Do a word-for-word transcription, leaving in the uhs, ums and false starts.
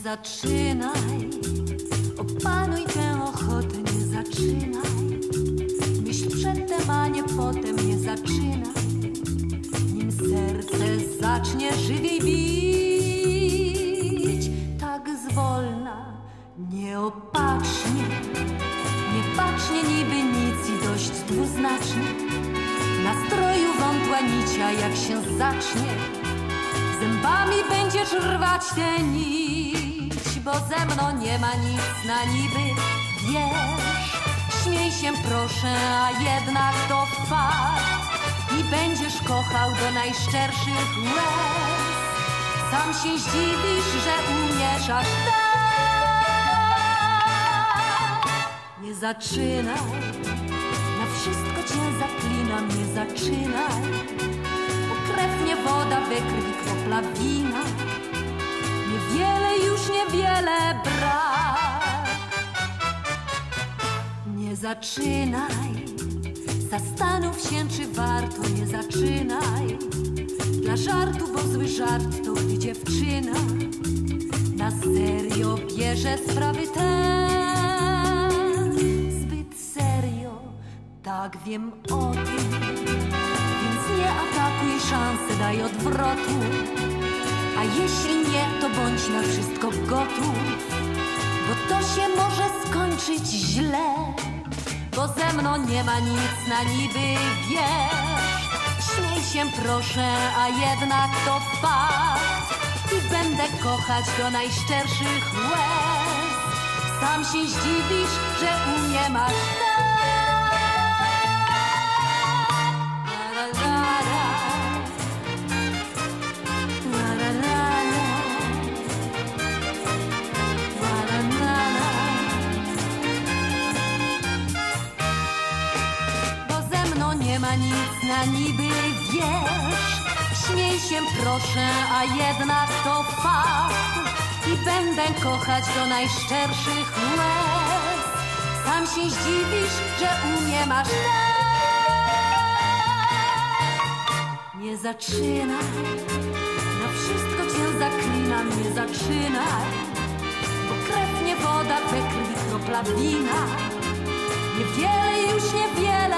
zaczynaj, opanuj tę ochotę, nie zaczynaj. Myśl przedtem, a nie potem, nie zaczynaj. Nim serce zacznie żywiej bić, tak zwolna, nieopatrznie, niebacznie, niby nic i dość dwuznacznie. Nastroju wątła nicia, jak się zacznie, zębami będziesz rwać tę nić, bo ze mną nie ma nic na niby, wiesz. Śmiej się proszę, a jednak to fakt i będziesz kochał do najszczerszych łez. Sam się zdziwisz, że umiesz aż tak. Nie zaczynaj, na wszystko cię zaklinam, nie zaczynaj. Krew nie woda, we krwi kropla wina. Niewiele, już niewiele brak. Nie zaczynaj, zastanów się, czy warto. Nie zaczynaj dla żartu, bo zły żart to gdy dziewczyna na serio bierze sprawy te. Zbyt serio, tak wiem o tym. Nie atakuj, szansę daj odwrotu. A jeśli nie, to bądź na wszystko gotów, bo to się może skończyć źle. Bo ze mną nie ma nic na niby, wiesz. Śmiej się proszę, a jednak to fakt i będę kochać do najszczerszych łez. Sam się zdziwisz, że umiem aż tak. Nie ma nic na niby, wiesz. Śmiej się proszę, a jednak to fakt i będę kochać do najszczerszych łez. Sam się zdziwisz, że umiem aż tak. Nie zaczynaj, na wszystko cię zaklinam, nie zaczynaj, bo krew nie woda, we krwi kropla wina. Niewiele, już niewiele